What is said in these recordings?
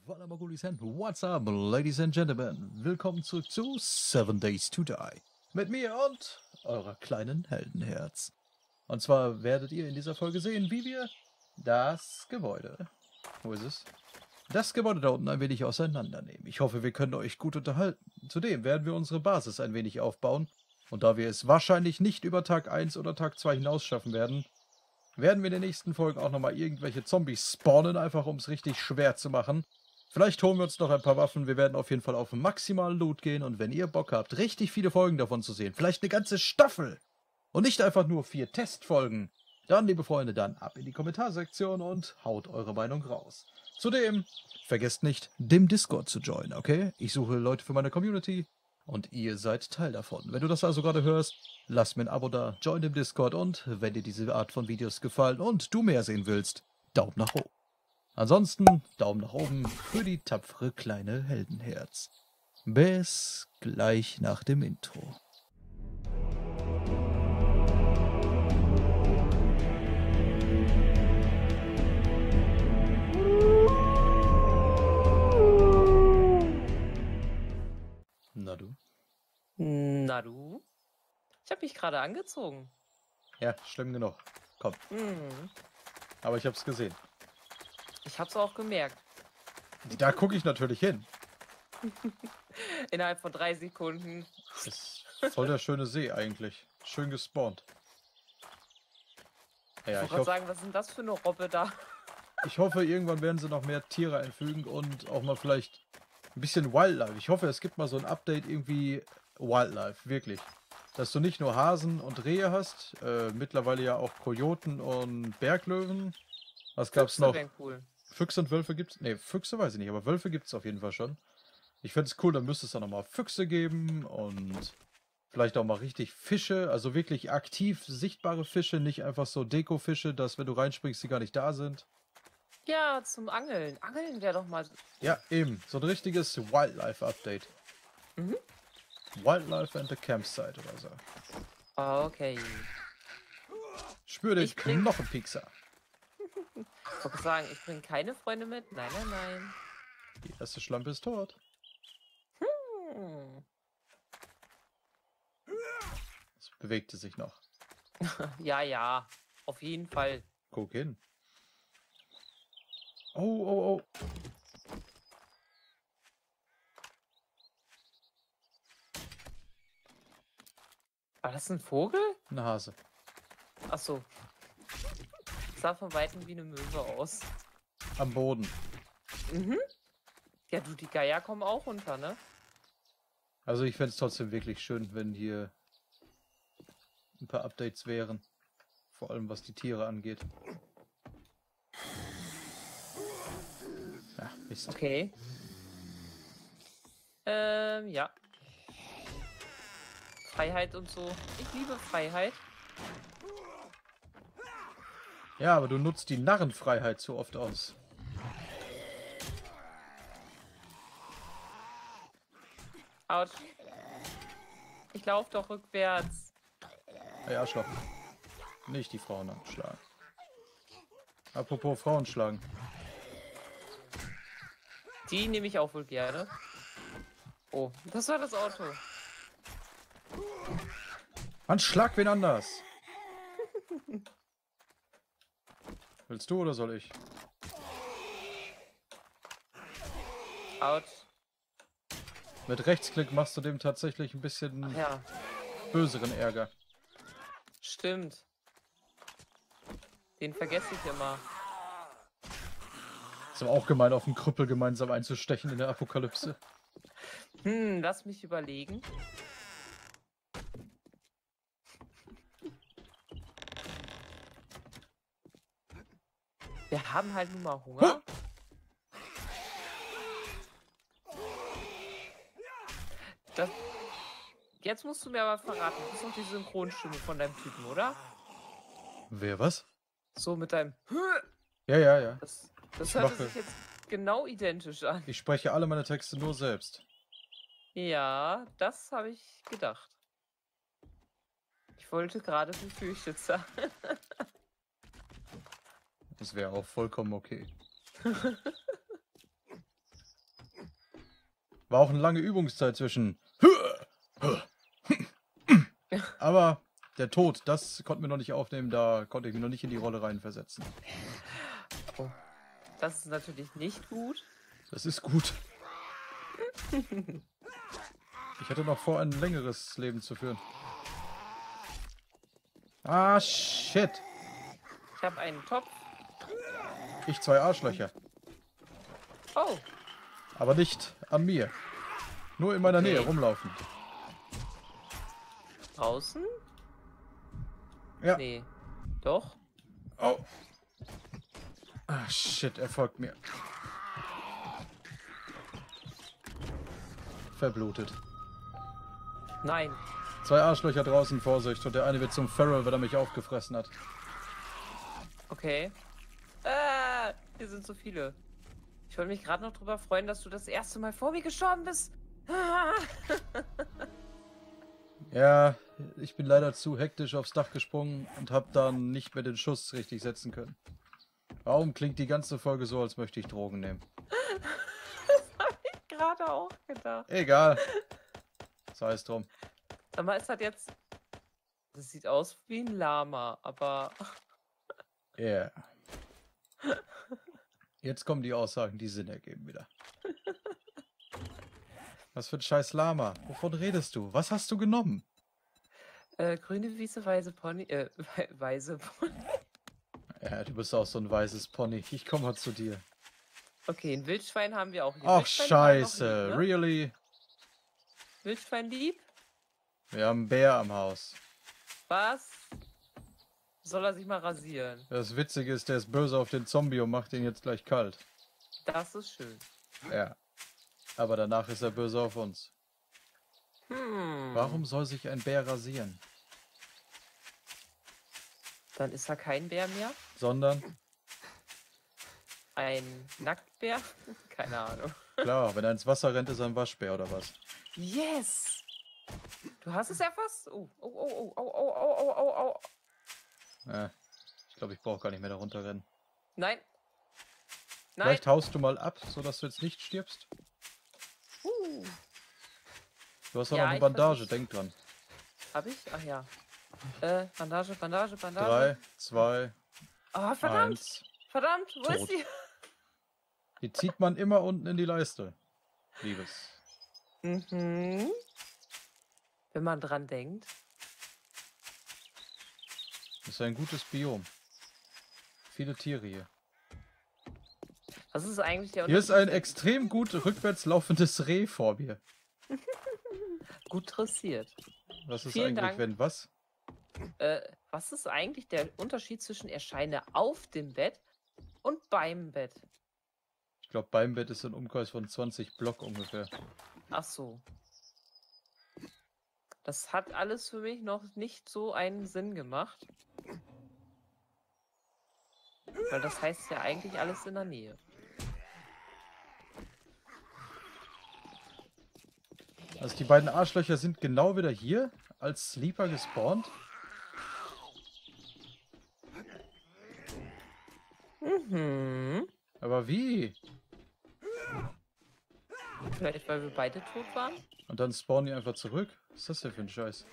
Voilà Mogulis and what's up, ladies and gentlemen? Willkommen zurück zu 7 Days to Die. Mit mir und eurer kleinen Heldenherz. Und zwar werdet ihr in dieser Folge sehen, wie wir das Gebäude, wo ist es? Das Gebäude da unten ein wenig auseinandernehmen. Ich hoffe, wir können euch gut unterhalten. Zudem werden wir unsere Basis ein wenig aufbauen. Und da wir es wahrscheinlich nicht über Tag 1 oder Tag 2 hinaus schaffen werden wir in den nächsten Folgen auch nochmal irgendwelche Zombies spawnen, einfach um es richtig schwer zu machen. Vielleicht holen wir uns noch ein paar Waffen. Wir werden auf jeden Fall auf maximalen Loot gehen. Und wenn ihr Bock habt, richtig viele Folgen davon zu sehen, vielleicht eine ganze Staffel und nicht einfach nur 4 Testfolgen, dann, liebe Freunde, dann ab in die Kommentarsektion und haut eure Meinung raus. Zudem, vergesst nicht, dem Discord zu joinen, okay? Ich suche Leute für meine Community und ihr seid Teil davon. Wenn du das also gerade hörst, lass mir ein Abo da, join dem Discord und, wenn dir diese Art von Videos gefallen und du mehr sehen willst, Daumen nach oben. Ansonsten Daumen nach oben für die tapfere kleine Heldenherz. Bis gleich nach dem Intro. Na du? Na du? Ich habe mich gerade angezogen. Ja, schlimm genug. Komm. Aber ich hab's gesehen. Ich hab's auch gemerkt. Da gucke ich natürlich hin. Innerhalb von 3 Sekunden. Das ist voll der schöne See eigentlich. Schön gespawnt. Ja, Ich wollte sagen, was ist denn das für eine Robbe da? ich hoffe, irgendwann werden sie noch mehr Tiere einfügen und auch mal vielleicht ein bisschen Wildlife. Ich hoffe, es gibt mal so ein Update irgendwie Wildlife, wirklich. Dass du nicht nur Hasen und Rehe hast, mittlerweile ja auch Kojoten und Berglöwen. Was gab's noch? Cool. Füchse und Wölfe gibt's? Ne, Füchse weiß ich nicht, aber Wölfe gibt's auf jeden Fall schon. Ich fände es cool, dann müsste es dann nochmal Füchse geben und vielleicht auch mal richtig Fische, also wirklich aktiv sichtbare Fische, nicht einfach so Dekofische, dass wenn du reinspringst, die gar nicht da sind. Ja, zum Angeln. Angeln wäre doch mal... Ja, eben. So ein richtiges Wildlife-Update. Mhm. Wildlife and the Campsite oder so. Okay. Spür den Knochenpiekser. Ich wollte sagen, ich bringe keine Freunde mit. Nein, nein, nein. Die erste Schlampe ist tot. Es bewegte sich noch. Ja, ja. Auf jeden Fall. Guck hin. Oh, oh, oh. War das ein Vogel? Eine Hase. Ach so. Sah von Weitem wie eine Möwe aus. Am Boden. Mhm. Ja, du, die Geier kommen auch runter, ne? Also ich fände es trotzdem wirklich schön, wenn hier ein paar Updates wären. Vor allem was die Tiere angeht. Ach, Mist. Okay. Ja. Freiheit und so. Ich liebe Freiheit. Ja, aber du nutzt die Narrenfreiheit zu oft aus. Autsch. Ich laufe doch rückwärts. Hey, Arschloch. Nicht die Frauen anschlagen. Apropos Frauen schlagen. Die nehme ich auch wohl gerne. Oh, das war das Auto. Mann, schlag wen anders. Willst du oder soll ich? Autsch. Mit Rechtsklick machst du dem tatsächlich ein bisschen Ach ja, böseren Ärger. stimmt. Den vergesse ich immer. Ist aber auch gemein, auf den Krüppel gemeinsam einzustechen in der Apokalypse. Lass mich überlegen. Wir haben halt nun mal Hunger. Jetzt musst du mir aber verraten, du bist doch die Synchronstimme von deinem Typen, oder? Wer was? So mit deinem... Ja, ja, ja. Das hört sich jetzt genau identisch an. Ich spreche alle meine Texte nur selbst. Ja, das habe ich gedacht. Ich wollte gerade befürchtet sein. Das wäre auch vollkommen okay. War auch eine lange Übungszeit zwischen. Aber der Tod, das konnten wir noch nicht aufnehmen, da konnte ich mich noch nicht in die Rolle reinversetzen. Oh, das ist natürlich nicht gut. Das ist gut. Ich hatte noch vor, ein längeres Leben zu führen. Ah, shit. Ich habe einen Topf. Ich 2 Arschlöcher. Oh, Aber nicht an mir. Nur in meiner Okay. Nähe rumlaufen. draußen? Ja. Nee. Doch? Oh. Ah, shit, er folgt mir. Verblutet. Nein. 2 Arschlöcher draußen, Vorsicht. Und der eine wird zum Feral, weil er mich aufgefressen hat. Okay. Hier sind so viele. Ich wollte mich gerade noch drüber freuen, dass du das erste Mal vor mir gestorben bist. Ja, ich bin leider zu hektisch aufs Dach gesprungen und habe dann nicht mehr den Schuss richtig setzen können. Warum klingt die ganze Folge so, als möchte ich Drogen nehmen? Das habe ich gerade auch gedacht. Egal. Sei es drum. Sag mal, ist das jetzt... Das sieht aus wie ein Lama, aber... Yeah. Jetzt kommen die Aussagen, die Sinn ergeben wieder. Was für ein scheiß Lama? Wovon redest du? Was hast du genommen? Grüne Wiese, weiße Pony... weiße Pony... Ja, du bist auch so ein weißes Pony. Ich komme mal zu dir. Okay, ein Wildschwein haben wir auch lieb. Ach, Wildschwein haben wir noch scheiße. lieb, ne? Really? Wildschwein lieb? Wir haben einen Bär am Haus. Was? Soll er sich mal rasieren? Das Witzige ist, der ist böse auf den Zombie und macht ihn jetzt gleich kalt. Das ist schön. Ja. Aber danach ist er böse auf uns. Hm. Warum soll sich ein Bär rasieren? Dann ist er kein Bär mehr. Sondern, Ein Nacktbär? Keine Ahnung. klar, wenn er ins Wasser rennt, ist er ein Waschbär oder was? Yes! Du hast es erfasst? Oh, oh, oh, oh, oh, oh, oh, oh, oh, oh. Ich glaube, ich brauche gar nicht mehr darunter rennen. Nein. Nein. Vielleicht haust du mal ab, sodass du jetzt nicht stirbst. Du hast auch Ja, noch eine ich Bandage, versuch's. denk dran. Hab ich? Ach ja. Bandage, Bandage, Bandage. 3, 2, Oh, verdammt. 1. Verdammt, wo Tot. ist die? Die zieht man immer unten in die Leiste. Liebes. Mhm. Wenn man dran denkt. Das ist ein gutes Biom. Viele Tiere hier. Was ist eigentlich der Hier ist ein Unterschied? extrem gut rückwärts laufendes Reh vor mir. Gut dressiert. Was ist Vielen eigentlich, Dank. wenn was? Was ist eigentlich der Unterschied zwischen Erscheine auf dem Bett und beim Bett? Ich glaube, beim Bett ist ein Umkreis von 20 Block ungefähr. Ach so. Das hat alles für mich noch nicht so einen Sinn gemacht. Weil das heißt ja eigentlich alles in der Nähe. Also die beiden Arschlöcher sind genau wieder hier als Sleeper gespawnt. Mhm. Aber wie? Vielleicht weil wir beide tot waren? Und dann spawnen die einfach zurück? Was ist das denn für ein Scheiß?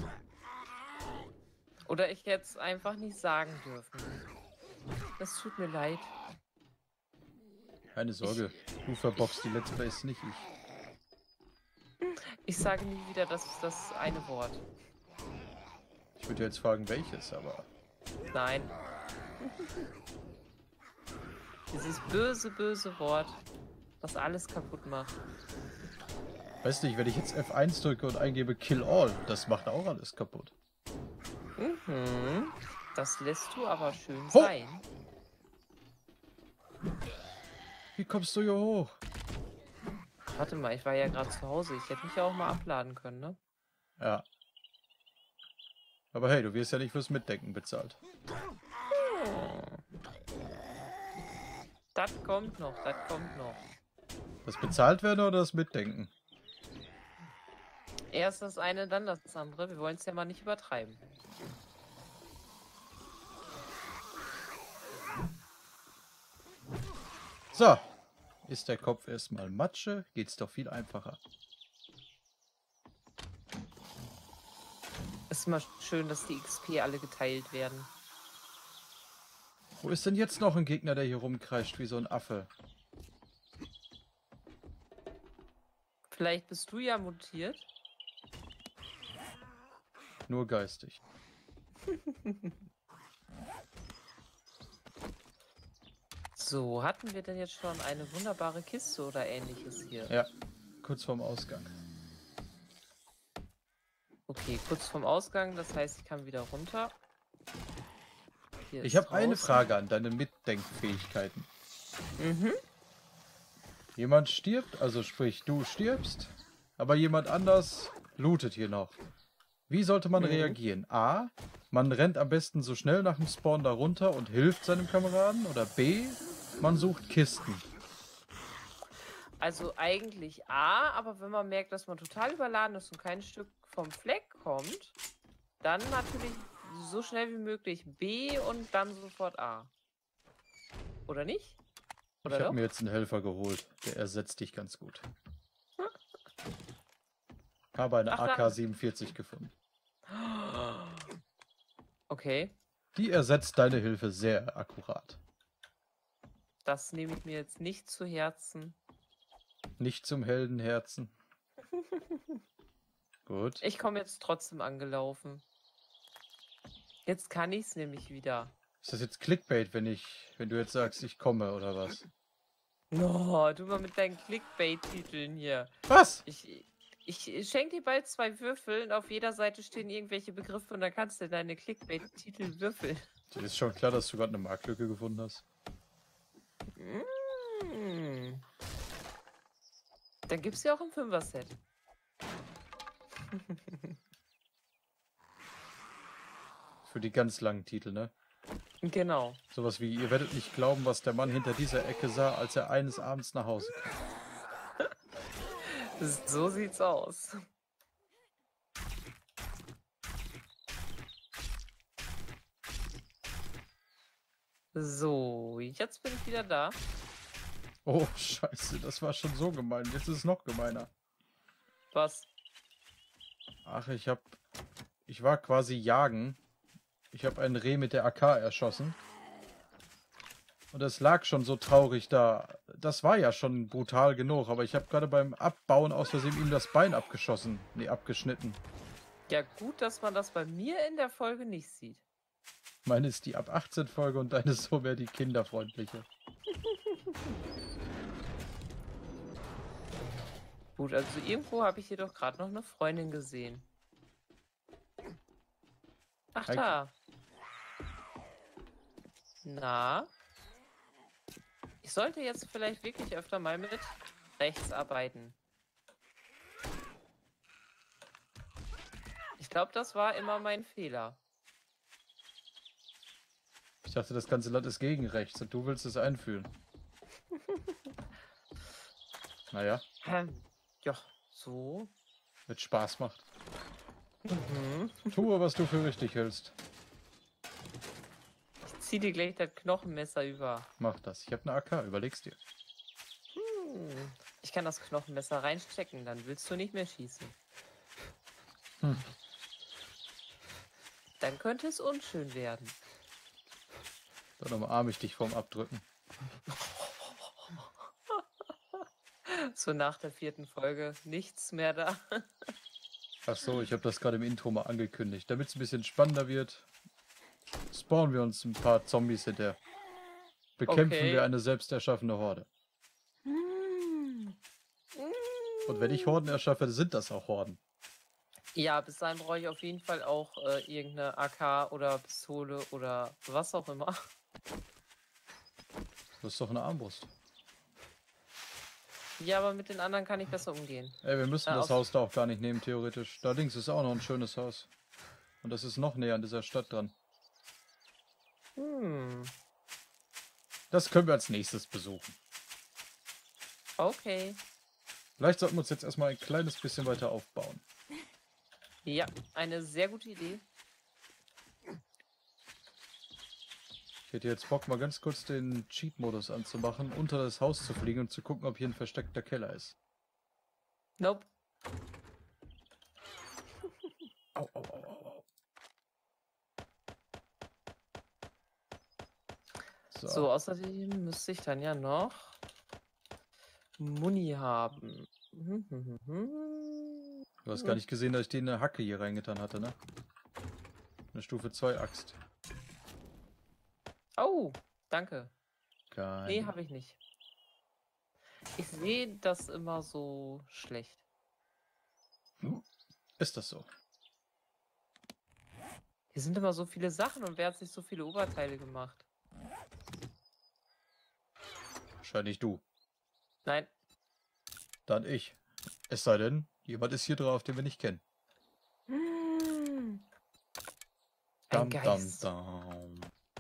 Oder ich hätte es einfach nicht sagen dürfen. Das tut mir leid. Keine Sorge, du verboxst die Let's Plays nicht ich. Ich sage nie wieder das eine Wort. Ich würde jetzt fragen, welches, aber... Nein. Dieses böse, böse Wort, das alles kaputt macht. Weißt du, wenn ich jetzt F1 drücke und eingebe Kill All, das macht auch alles kaputt. Mhm. Das lässt du aber schön Ho! sein. Wie kommst du hier hoch? Warte mal, ich war ja gerade zu Hause. Ich hätte mich ja auch mal abladen können, ne? Ja. Aber hey, du wirst ja nicht fürs Mitdenken bezahlt. Das kommt noch, das kommt noch. Das bezahlt werden oder das Mitdenken? Erst das eine, dann das andere. Wir wollen es ja mal nicht übertreiben. So. Ist der Kopf erstmal Matsche, geht's doch viel einfacher. Ist immer schön, dass die XP alle geteilt werden. Wo ist denn jetzt noch ein Gegner, der hier rumkreischt wie so ein Affe? Vielleicht bist du ja mutiert. Nur geistig. So, hatten wir denn jetzt schon eine wunderbare Kiste oder ähnliches hier? Ja, kurz vorm Ausgang. Okay, kurz vorm Ausgang, das heißt, ich kann wieder runter. Hier Ich ist habe eine draußen. Frage an deine Mitdenkfähigkeiten. Mhm. Jemand stirbt, also sprich, du stirbst, aber jemand anders lootet hier noch. Wie sollte man reagieren? A, man rennt am besten so schnell nach dem Spawn da runter und hilft seinem Kameraden. Oder B, man sucht Kisten. Also eigentlich A, aber wenn man merkt, dass man total überladen ist und kein Stück vom Fleck kommt, dann natürlich so schnell wie möglich B und dann sofort A. Oder nicht? Oder Ich habe doch? mir jetzt einen Helfer geholt. Der ersetzt dich ganz gut. Habe eine Ach, da- AK-47 gefunden. Okay, Die ersetzt deine Hilfe sehr akkurat. das nehme ich mir jetzt nicht zu Herzen. Nicht zum Heldenherzen. Gut. Ich komme jetzt trotzdem angelaufen. Jetzt kann ich es nämlich wieder. Ist das jetzt Clickbait, wenn du jetzt sagst, ich komme oder was? No, du mal mit deinen Clickbait-Titeln hier. Was? Ich schenke dir bald 2 Würfel und auf jeder Seite stehen irgendwelche Begriffe und dann kannst du deine Clickbait-Titel würfeln. Dir ist schon klar, dass du gerade eine Marktlücke gefunden hast. Mm. Dann gibt's ja auch ein 5er-Set. Für die ganz langen Titel, ne? Genau. Sowas wie, ihr werdet nicht glauben, was der Mann hinter dieser Ecke sah, als er eines Abends nach Hause kam. So sieht's aus. So, jetzt bin ich wieder da. Oh, scheiße, das war schon so gemein. Jetzt ist es noch gemeiner. Was? Ach, ich war quasi jagen. Ich habe einen Reh mit der AK erschossen. Und es lag schon so traurig da. Das war ja schon brutal genug, aber ich habe gerade beim Abbauen aus Versehen ihm das Bein abgeschossen. Nee, abgeschnitten. Ja, gut, dass man das bei mir in der Folge nicht sieht. Meine ist die ab 18 Folge und deine ist so mehr die kinderfreundliche. Gut, also irgendwo habe ich jedoch gerade noch eine Freundin gesehen. Ach Heike. da. Na? Ich sollte jetzt vielleicht wirklich öfter mal mit rechts arbeiten. Ich glaube, das war immer mein Fehler. Ich dachte, das ganze Land ist gegen rechts und du willst es einführen. Naja, Ja, so. wird Spaß macht. Mhm. Tue, was du für richtig hältst. Ich zieh dir gleich das Knochenmesser über. Mach das. Ich habe eine AK, überleg's dir. Ich kann das Knochenmesser reinstecken, dann willst du nicht mehr schießen. Hm. Dann könnte es unschön werden. Dann umarme ich dich vorm Abdrücken. So nach der 4. Folge nichts mehr da. Ach so, ich habe das gerade im Intro mal angekündigt. Damit es ein bisschen spannender wird, spawnen wir uns ein paar Zombies hinterher. Bekämpfen Okay. wir eine selbst erschaffene Horde. Und wenn ich Horden erschaffe, sind das auch Horden. Ja, bis dahin brauche ich auf jeden Fall auch irgendeine AK oder Pistole oder was auch immer. Das ist doch eine Armbrust. Ja, aber mit den anderen kann ich besser umgehen. Ey, wir müssen Ja, das aus- Haus da auch gar nicht nehmen, theoretisch. Da links ist auch noch ein schönes Haus. Und das ist noch näher an dieser Stadt dran. Das können wir als nächstes besuchen. Okay. Vielleicht sollten wir uns jetzt erstmal ein kleines bisschen weiter aufbauen. Ja, eine sehr gute Idee. Ich hätte jetzt Bock, mal ganz kurz den Cheat-Modus anzumachen, unter das Haus zu fliegen und zu gucken, ob hier ein versteckter Keller ist. Nope. Au, au, au, au, au. So, außerdem müsste ich dann ja noch Muni haben. Du hast gar nicht gesehen, dass ich dir eine Hacke hier reingetan hatte, ne? Eine Stufe 2 Axt. Oh, danke. Geil. Nee, habe ich nicht. Ich sehe das immer so schlecht. Ist das so? Hier sind immer so viele Sachen und wer hat sich so viele Oberteile gemacht? Wahrscheinlich du. Nein. Dann ich. Es sei denn, jemand ist hier drauf, den wir nicht kennen. Ein Dam, dam, Geist. dam.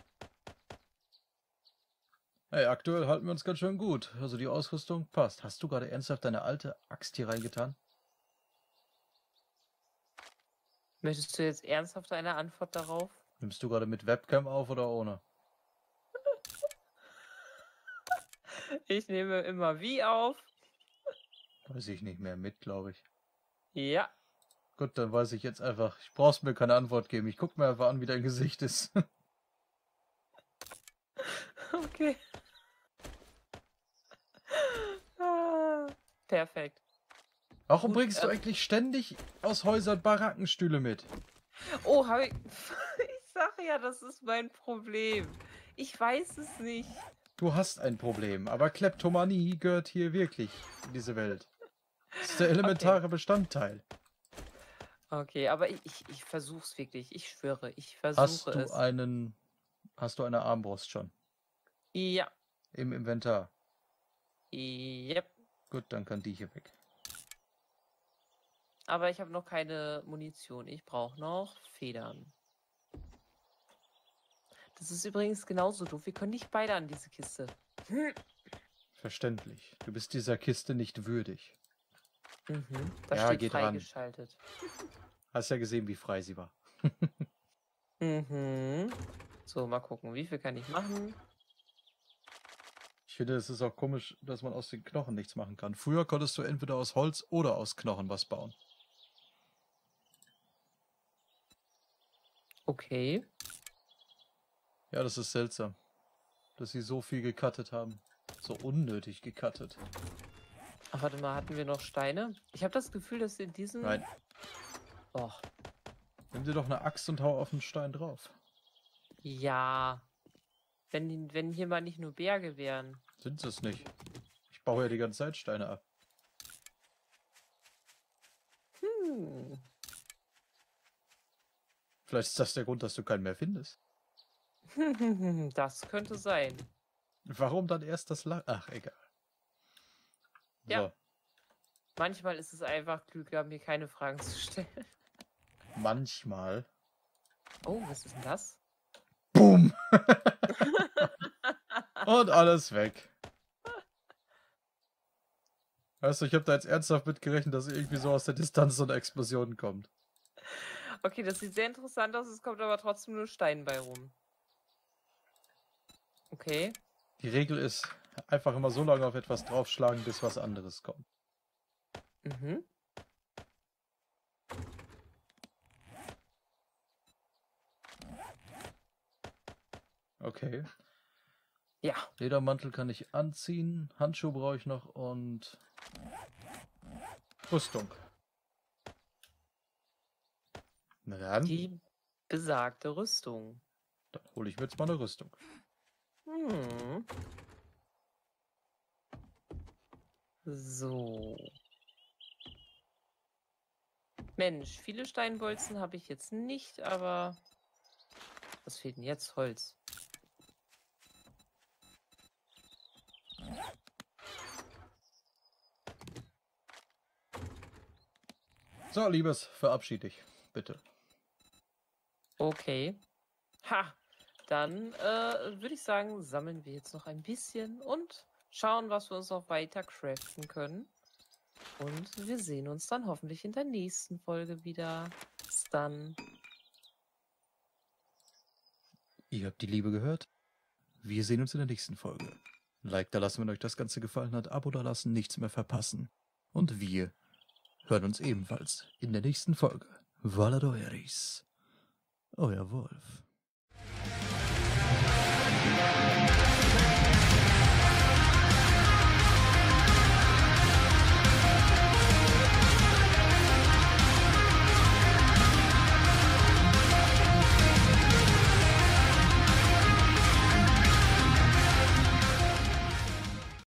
Hey, aktuell halten wir uns ganz schön gut. Also die Ausrüstung passt. Hast du gerade ernsthaft deine alte Axt hier reingetan? Möchtest du jetzt ernsthaft eine Antwort darauf? Nimmst du gerade mit Webcam auf oder ohne? Ich nehme immer wie auf. Weiß ich nicht mehr mit, glaube ich. Ja. Gut, dann weiß ich jetzt einfach. Ich brauch's mir keine Antwort geben. Ich guck mir einfach an, wie dein Gesicht ist. Okay. Perfekt. Warum Gut, bringst du eigentlich ständig aus Häusern Barackenstühle mit? Oh, habe ich. Ich sage ja, das ist mein Problem. Ich weiß es nicht. Du hast ein Problem, aber Kleptomanie gehört hier wirklich in diese Welt. Das ist der elementare Bestandteil. Okay, aber ich versuch's wirklich. Ich schwöre, ich Hast versuche du es. hast du eine Armbrust schon Ja. im Inventar? Yep. Gut, dann kann die hier weg. Aber ich habe noch keine Munition. Ich brauche noch Federn. Das ist übrigens genauso doof. Wir können nicht beide an diese Kiste. Verständlich. Du bist dieser Kiste nicht würdig. Da Ja, steht geht ran. freigeschaltet. Hast ja gesehen, wie frei sie war. So, mal gucken. Wie viel kann ich machen? Ich finde, es ist auch komisch, dass man aus den Knochen nichts machen kann. Früher konntest du entweder aus Holz oder aus Knochen was bauen. Okay. Ja, das ist seltsam, dass sie so viel gecuttet haben. So unnötig gecuttet. Ach, warte mal, hatten wir noch Steine? Ich habe das Gefühl, dass in diesem... Nein. Och, Nimm dir doch eine Axt und hau auf den Stein drauf. ja. Wenn hier mal nicht nur Berge wären. Sind es nicht. Ich baue ja die ganze Zeit Steine ab. Vielleicht ist das der Grund, dass du keinen mehr findest. Das könnte sein. Warum dann erst das Ach, egal. Ja. So. Manchmal ist es einfach klüger, mir keine Fragen zu stellen. Manchmal. Oh, was ist denn das? Boom! Und alles weg. Weißt du, ich habe da jetzt ernsthaft mitgerechnet, dass irgendwie so aus der Distanz so eine Explosion kommt. Okay, das sieht sehr interessant aus, es kommt aber trotzdem nur Stein bei rum. Okay. Die Regel ist, einfach immer so lange auf etwas draufschlagen, bis was anderes kommt. Okay. Ja. Ledermantel kann ich anziehen, Handschuhe brauche ich noch und Rüstung. Na dann, Die besagte Rüstung. dann hole ich mir jetzt mal eine Rüstung. So. Mensch, viele Steinbolzen habe ich jetzt nicht, aber was fehlt denn jetzt? Holz. So, Liebes, verabschiede dich, bitte. Okay. Ha! Dann würde ich sagen, sammeln wir jetzt noch ein bisschen und schauen, was wir uns noch weiter craften können. Und wir sehen uns dann hoffentlich in der nächsten Folge wieder. Bis dann. Ihr habt die Liebe gehört. Wir sehen uns in der nächsten Folge. Like da lassen, wenn euch das Ganze gefallen hat, Abo da lassen, nichts mehr verpassen. Und wir hören uns ebenfalls in der nächsten Folge. Valadoiris. Euer Wolf.